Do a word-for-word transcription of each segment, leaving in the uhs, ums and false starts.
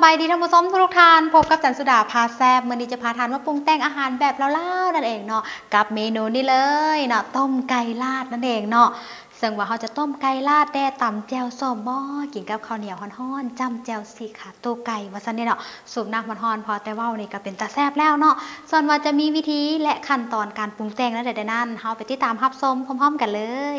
บายดีท่านผู้ชมทุกท่านพบกับจันสุดาพาแซบมื้อนี้จะพาทานมาปรุงแต่งอาหารแบบเล่าๆนั่นเองเนาะกับเมนูนี้เลยเนาะต้มไก่ลาดนั่นเองเนาะซึ่งว่าเขาจะต้มไก่ลาดแด่ตำแจ่วส้มบ่กินกับข้าวเหนียวฮ้อนๆจ้ำแจ่วสีขาตัวไก่ว่าซั่นเนี่ยเนาะสูบน้ำฮ้อนๆพอแต่ว่านี่ก็เป็นตาแซ่บแล้วเนาะส่วนว่าจะมีวิธีและขั้นตอนการปรุงแต่งนั้นใดๆนั้นเฮาไปติดตามรับชมพร้อมๆกันเลย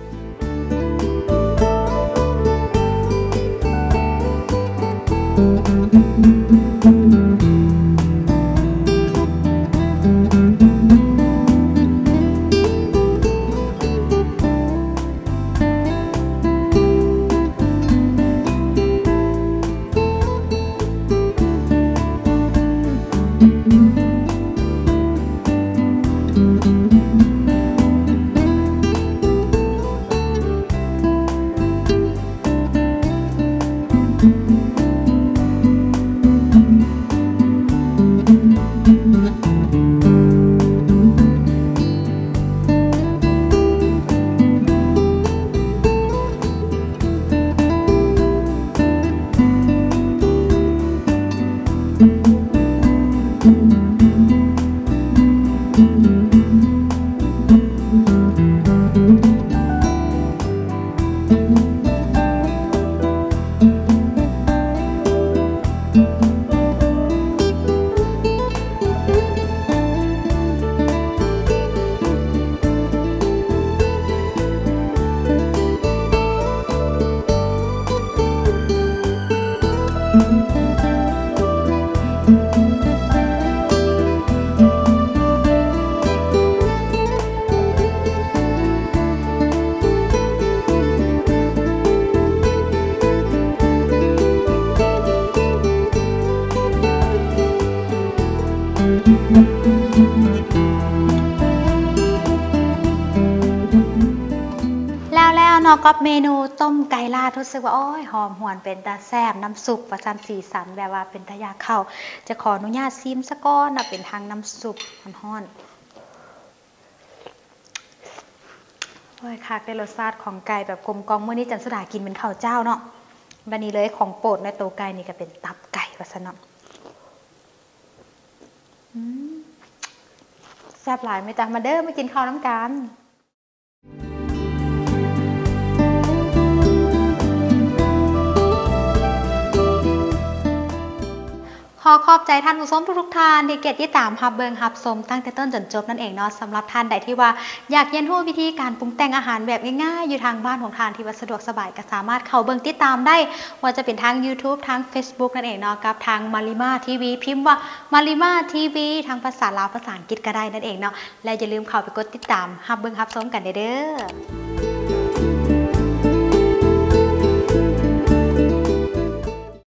แล้วแล้วเนาะกับเมนูต้มไก่ลาดรู้สึกว่าโอ้ยหอมหวนเป็นตาแซ่บน้ำซุปประจันสีสันแบบว่าเป็นตายาเข้าจะขออนุญาตซิมสักก้อนนะเป็นทางน้ำซุปฮ้อนๆโอ้ยคักได้รสชาติของไก่แบบกลมกล่อมเมื่อนี้จันสุดากินเป็นข้าวเจ้าเนาะวันนี้เลยของโปรดในตัวไก่นี่ก็เป็นตับไก่ว่าซะเนาะแซ่บหลายไม่จ้ามาเด้อมากินข้าวน้ำกันขอขอบใจท่านผู้ชมทุกๆท่านที่เกียรติตามฮับเบิงฮับชมตั้งแต่ต้นจนจบนั่นเองเนาะสำหรับท่านใดที่ว่าอยากเรียนรู้วิธีการปรุงแต่งอาหารแบบง่ายๆอยู่ทางบ้านของท่านที่ว่าสะดวกสบายก็สามารถเข้าเบิงติดตามได้ว่าจะเป็นทาง YouTube ทาง Facebook นั่นเองเนาะกับทางมาริมาทีวีพิมพ์ว่ามาริมาทีวีทางภาษาลาวภาษาอังกฤษก็ได้นั่นเองเนาะและอย่าลืมเข้าไปกดติดตามฮับเบิงฮับชมกันเด้อ